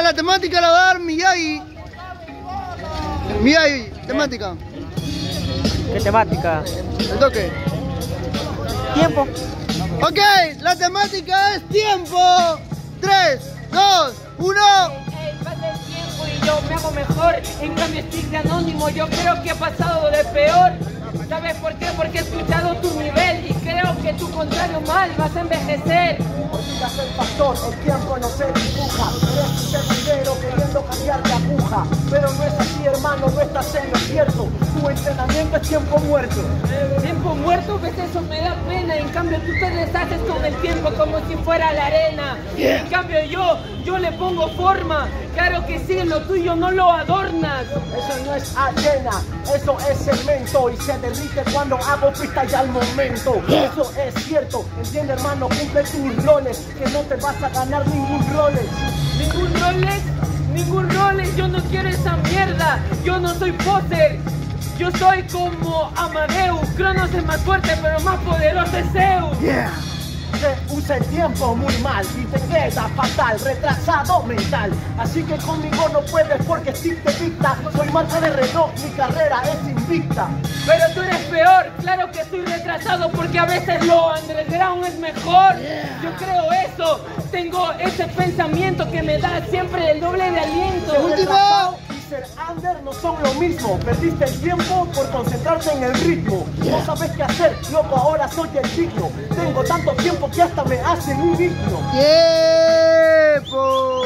la temática la va a dar Miyagi. Miyagi, temática. ¿Qué temática? El toque. Tiempo. Ok, la temática es tiempo. 3, 2, 1. Pasa el tiempo y yo me hago mejor. En cambio estoy de anónimo. Yo creo que he pasado de peor. ¿Sabes por qué? Porque he escuchado tu nivel y creo que tu contrario mal vas a envejecer. Olvidas el factor, el tiempo no se dibuja. Eres un tercero queriendo cambiar de aguja. Pero no es así, hermano, no estás en lo cierto. Tu entrenamiento es tiempo muerto. Tiempo muerto, pues eso me da pena. En cambio tú te deshaces con el tiempo como si fuera la arena. En cambio yo le pongo forma. Claro que sí, lo tuyo no lo adornas. Eso no es arena, eso es cemento. Y se derrite cuando hago pista ya al momento. Eso es cierto, entiende hermano, cumple tus roles. Que no te vas a ganar ningún roles. ¿Ningún roles? Ningún roles, yo no quiero esa mierda. Yo no soy poser. Yo soy como Amadeus. Cronos es más fuerte pero más poderoso es Zeus. Se usa el tiempo muy mal y te queda fatal, retrasado mental. Así que conmigo no puedes porque si te dicta. Soy marca de reloj, mi carrera es invicta. Pero tú eres peor, claro que estoy retrasado porque a veces lo underground es mejor. Yo creo eso, tengo ese pensamiento que me da siempre el doble de aliento. Último. Y ser under no son lo mismo. Perdiste el tiempo por concentrarte en el ritmo. No sabes qué hacer, loco, ahora soy el digno. Tengo tanto tiempo que hasta me hacen un himno. Tiempo.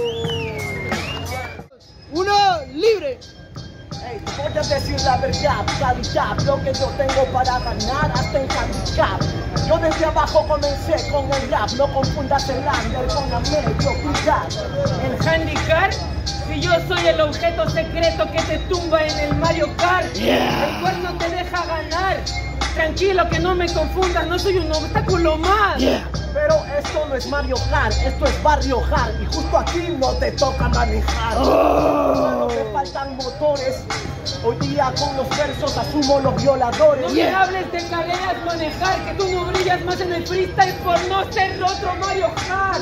1, libre. Hey, voy a decir la verdad, calidad, lo que yo tengo para ganar hasta en handicap. Yo desde abajo comencé con el rap, no confundas el under con la mediocridad. El handicap, si yo soy el objeto secreto que te tumba en el Mario Kart. El cuerno te deja ganar. Tranquilo, que no me confundas, no soy un obstáculo más. Pero esto no es Mario Kart, esto es Barrio Hard. Y justo aquí no te toca manejar. Hermano, te faltan motores. Hoy día con los versos asumo los violadores. No me hables de carreras manejar, que tú no brillas más en el freestyle por no ser otro Mario Kart.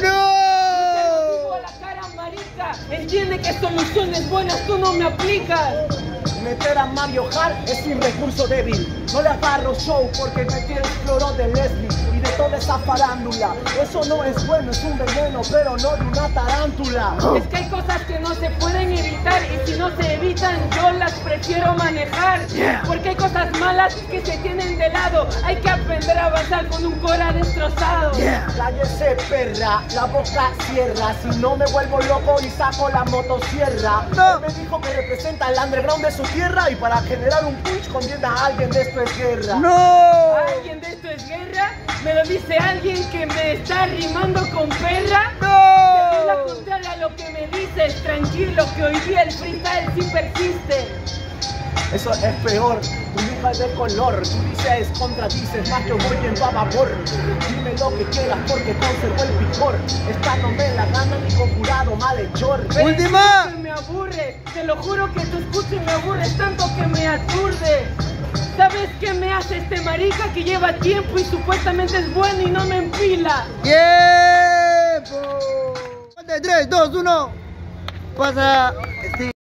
¡No! A la cara, marica. Entiende que soluciones buenas tú no me aplicas. Meter a Mario Kart es un recurso débil. No le agarro show porque me tienes cloro de Leslie y de toda esa farándula. Eso no es bueno, es un veneno, pero no de una tarántula. Es que hay cosas que no se pueden evitar y si no se evitan yo las prefiero manejar. Porque hay cosas malas que se tienen de lado. Hay que aprender a avanzar con un cora destrozado. Cállese perra, la boca cierra. Si no me vuelvo loco y saco la motosierra. Él me dijo que representa el underground de su tierra y para generar un punch conviene a alguien de esto es guerra. ¡No! ¿Alguien de esto es guerra? ¿Me lo dice alguien que me está rimando con perra? ¡No! Es la contraria a lo que me dices. Tranquilo que hoy día el freestyle sí persiste. Eso es peor, tu hija es de color. Tú dices, contradices, más yo voy en vapor. Dime lo que quieras porque conservo el picor. Esta no me la gana ni con jurado malhechor. ¡Última! Que me aburre, te lo juro que te escucho y me aburres tanto que me aturde. ¿Sabes qué me hace este marica que lleva tiempo y supuestamente es bueno y no me empila? ¡Tiempo! 3, 2, 1. Pasa.